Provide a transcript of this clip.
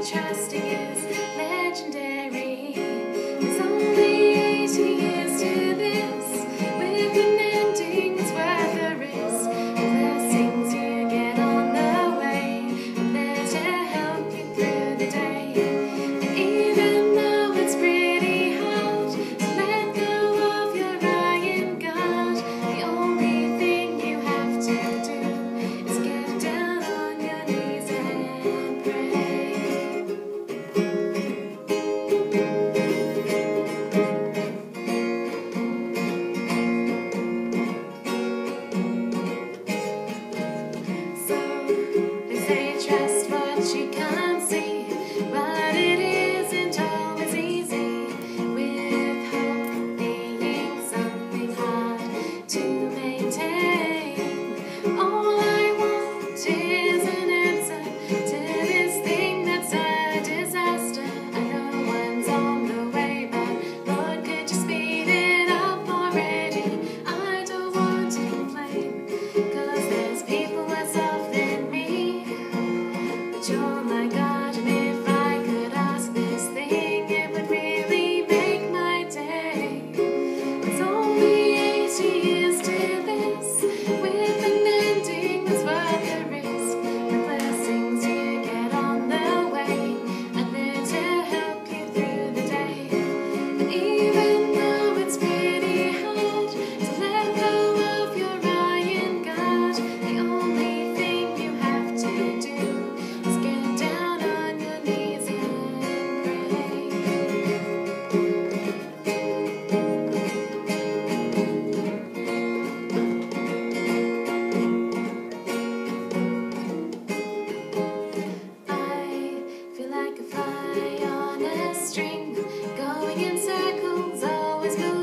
trusting is legendary. There's only 80 years to this. With an ending that's worth the risk. Blessings you get on the way, and there to help you through the day. And even though it's pretty hard to let go of your iron guard, the only thing you have to do is get down on your knees and pray. So they say trust what you can't see, but it isn't always easy. With hope being something hard to maintain, all I want is an answer to this thing that's a disaster. I know one's on the way, but Lord, could you speed it up already? I don't want to complain, 'cause there's people worse off than me. But you're my God, and if I could ask this thing, it would really make my day. It's only 80 years to this, with an ending that's worth the risk. The blessings you get on the way, are there to help you through the day. And even though it's pretty hard to let go of your iron guard, the only thing you have to do is get down on your knees and pray. I feel like a fly on a string, going in circles, always moving.